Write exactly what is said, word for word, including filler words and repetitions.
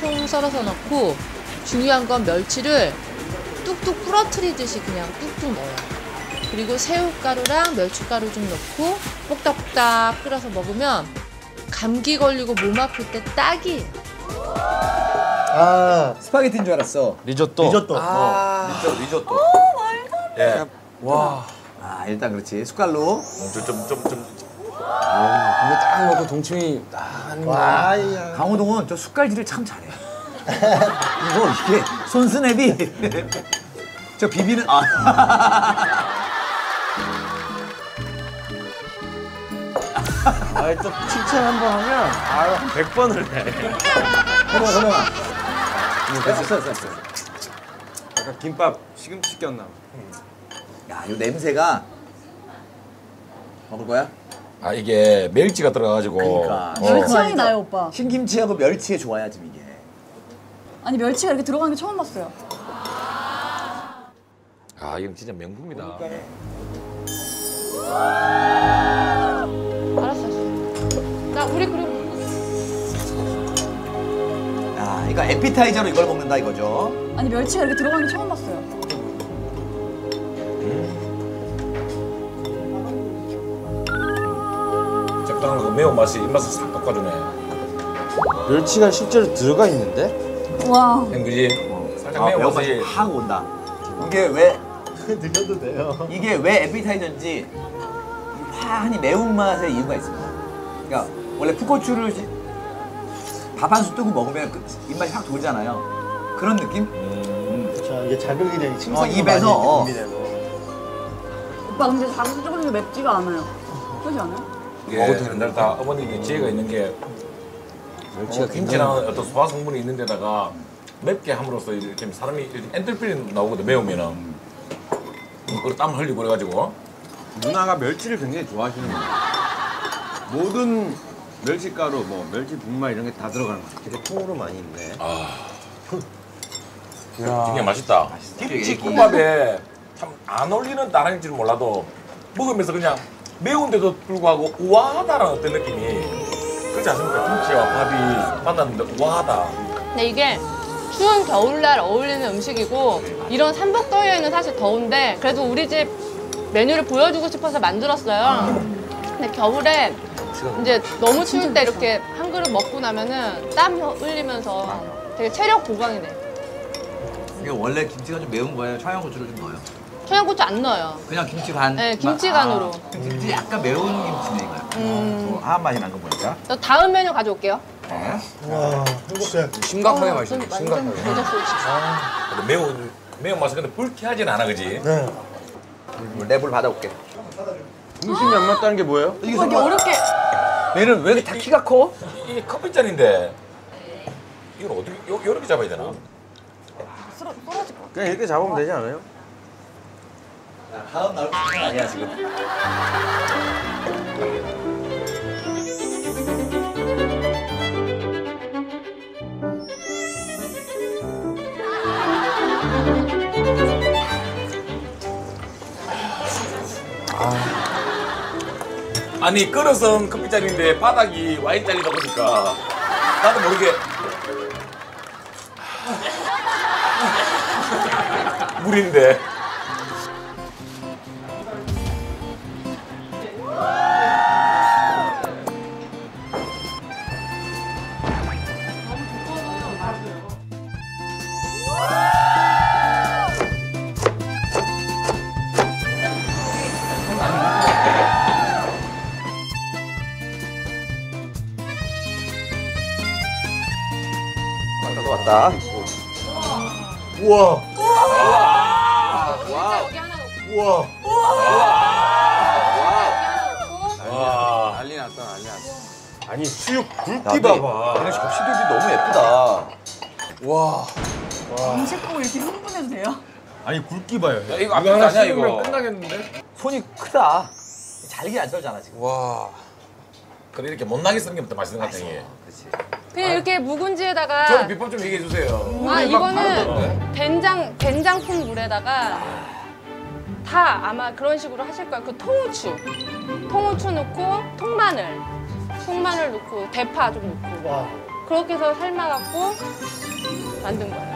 총 썰어서 넣고 중요한 건 멸치를 뚝뚝 부러뜨리듯이 그냥 뚝뚝 넣어요. 그리고 새우가루랑 멸치가루 좀 넣고 볶닥볶닥 끓여서 먹으면 감기 걸리고 몸 아플 때 딱이에요. 아, 스파게티인 줄 알았어. 리조또. 리조또. 아, 리조또, 리조또. 오, 말도 안 돼. 예. 와. 아, 일단 그렇지. 숟갈로. 좀좀 좀 좀. 아, 근데 딱 먹고 동치미 딱 하는 거. 와, 야. 강호동은 저 숟갈질을 참 잘해. 이거 이게 손스냅이. 저 비비는. 아. 아, 또 칭찬 한 번 하면 아, 한 백 번을 해. 그래, 그래. 됐어, 됐어, 됐어. 약간 김밥 시금치 꼈나? 야, 이 냄새가. 먹을 거야? 아 이게 멸치가 들어가가지고. 그러니까. 멸치 향이 나요, 오빠. 신김치하고 멸치의 조화야, 지금 이게. 아니, 멸치가 이렇게 들어가는 게 처음 봤어요. 아 이건 진짜 명품이다. 알았어. 나 우리 그리고 야, 그러니까 에피타이저로 이걸 먹는다 이거죠. 아니, 멸치가 이렇게 들어가는 게 처음 봤어요. 적당한 그 매운맛이 입맛을 싹 돋궈주네. 멸치가 실제로 들어가 있는데? 와. 그지? 살짝 아, 매운맛이. 매운맛이 확 온다. 이게 왜 드셔도 돼요. 이게 왜 에피타이저인지 환히 매운맛의 이유가 있습니다. 그러니까 원래 풋고추를 밥 한 술 뜨고 먹으면 그 입맛이 확 돌잖아요. 그런 느낌? 자, 이게 자극이 되니 침샘도 어, 입에서, 어. 많이 준비되고. 오빠, 근데 자극적으로 맵지가 않아요. 그러지 않아요? 이게 옛날 다 어머니께 지혜가 있는 게 멸치가 김치랑 어떤 소화 성분이 있는 데다가 맵게 함으로써 이렇게 사람이 엔돌핀이 나오거든 매우면은. 그걸 땀 흘리고 그래가지고. 누나가 멸치를 굉장히 좋아하시는 거예요. 모든 멸치가루, 뭐 멸치 분말 이런 게 다 들어가는 거예요. 되게 통으로 많이 있네. 아. 굉장히 맛있다. 김치 이게- 국밥에 참 안 어울리는 나랑일지는 몰라도 먹으면서 그냥 매운데도 불구하고 우아하다라는 어떤 느낌이 그렇지 않습니까? 김치와 밥이 만났는데 우아하다. 근데 이게 추운 겨울날 어울리는 음식이고 이런 삼복더위에는 사실 더운데 그래도 우리 집 메뉴를 보여주고 싶어서 만들었어요. 근데 겨울에 이제 너무 추울 때 이렇게 한 그릇 먹고 나면은 땀 흘리면서 되게 체력 보강이 돼. 이게 원래 김치가 좀 매운 거예요? 청양고추를 좀 넣어요? 청양고추 안 넣어요. 그냥 김치 간? 네, 김치 간으로. 아, 김치 약간 매운 김치네 이거야. 음. 어, 하얀 맛이 난 거 보니까. 저 다음 메뉴 가져올게요. 네. 와, 행복해. 심각하게 어, 맛있네. 좀 심각하게. 완전 대접소리 진짜. 근데 매운 매운맛은 근데 불쾌하진 않아, 그지? 네. 랩을 받아올게. 중심이 안 맞다는 게 뭐예요? 이게 오빠, 이렇게 어렵게. 얘는 왜 이렇게 다 키가 커? 이게 커피잔인데 이걸 어떻게 요, 요렇게 잡아야 되나? 쓰러, 쏟아질 것 같아. 그냥 이렇게 잡으면 되지 않아요? 다음 나올 건 아니야 지금. 아니 끓어선 커피잔인데 바닥이 와인잔이다 보니까 나도 모르게 물인데. 왔다. 우와. 여기 하나 넣고. 우와. 와. 난리 났다, 난리 났어. 아니, 수육 굵기 근데 봐봐. 얘네 접시들이 너무 예쁘다. 와. 음식 보고 이렇게 흥분해도 돼요? 아니, 굵기 봐요. 야, 이거 앞뒤 아니야 이거. 끝나겠는데? 손이 크다. 잘게 안 썰잖아 지금. 와. 그래 이렇게 못나게 쓰는 게 부터 맛있는 것 같아 이게. 그렇지. 그냥 이렇게 묵은지에다가 저는 비법 좀 얘기해 주세요. 아 이거는 된장 된장풍 물에다가 다 아마 그런 식으로 하실 거예요. 그 통후추, 통후추 넣고 통마늘, 통마늘 넣고 대파 좀 넣고. 와. 그렇게 해서 삶아갖고 만든 거예요.